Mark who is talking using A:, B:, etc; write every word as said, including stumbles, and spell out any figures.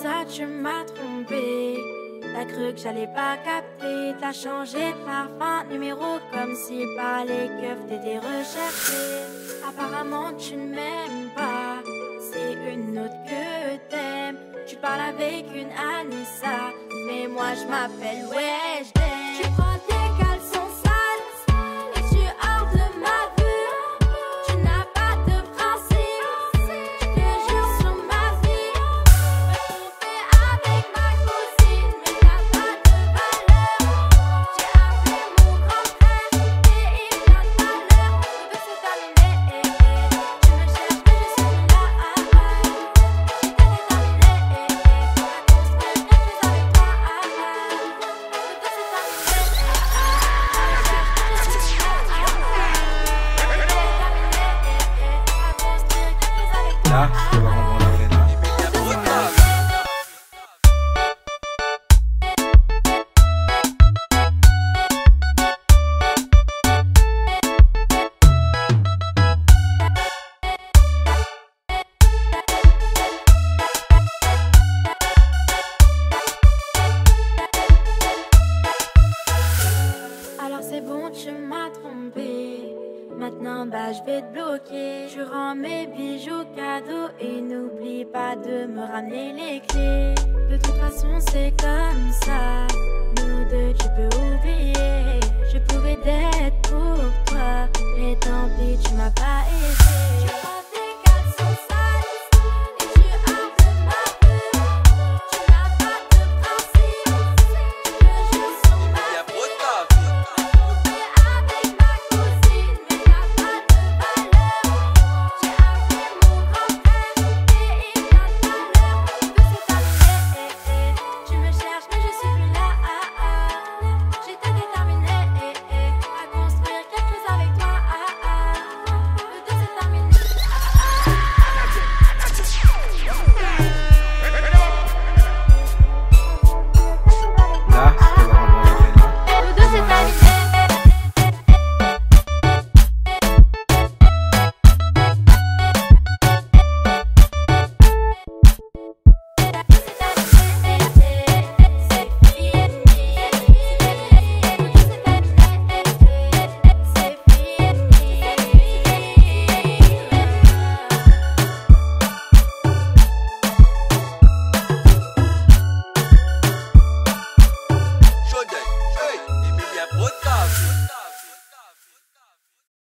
A: ça tu m'as trompé. T'as cru que j'allais pas capter. T'as changé de parfum, numéro, comme si par les keufs t'étais recherché. Apparemment tu ne m'aimes pas, c'est une autre que t'aimes. Tu parles avec une Anissa, mais moi je m'appelle Wejdene. Tu prends tes caleçons sales et tu hors de ma vue. Tu n'as pas de principe, je te jure sur ma vie. Me tromper avec ma cousine, mais t'as pas de valeur. J'ai appelé mon grand frère et il vient tout à l'heure. Tout veut se terminer, tu me cherches mais je suis là. J'ai tout déterminé, à construire quelque chose avec toi. Tout veut se terminer, je cherche mais je suis là.
B: Là, je vais rendre la veine.
A: Alors c'est bon, tu m'as trompé. Maintenant bah je vais te bloquer. Je rends mes bijoux cadeaux et n'oublie pas de me ramener les clés. De toute façon c'est comme ça, nous deux tu peux oublier. Je pouvais d'être pour toi, mais tant pis tu m'as pas aidé. Tu prends tes caleçons sales et tu hors de ma vue. Tu n'as pas de principe, je te jure sur ma vie. Avec ma cousine, mais t'as pas de valeur. J'ai appelé mon grand frère et il vient tout à l'heure. Tout veut se terminer, tu me cherches mais je suis plus là. J'ai tout déterminé, à construire quelque chose avec toi. Tout veut se terminer.
B: Là, je vais rendre la veine.
A: Tout veut se terminer.
C: Emilienprød.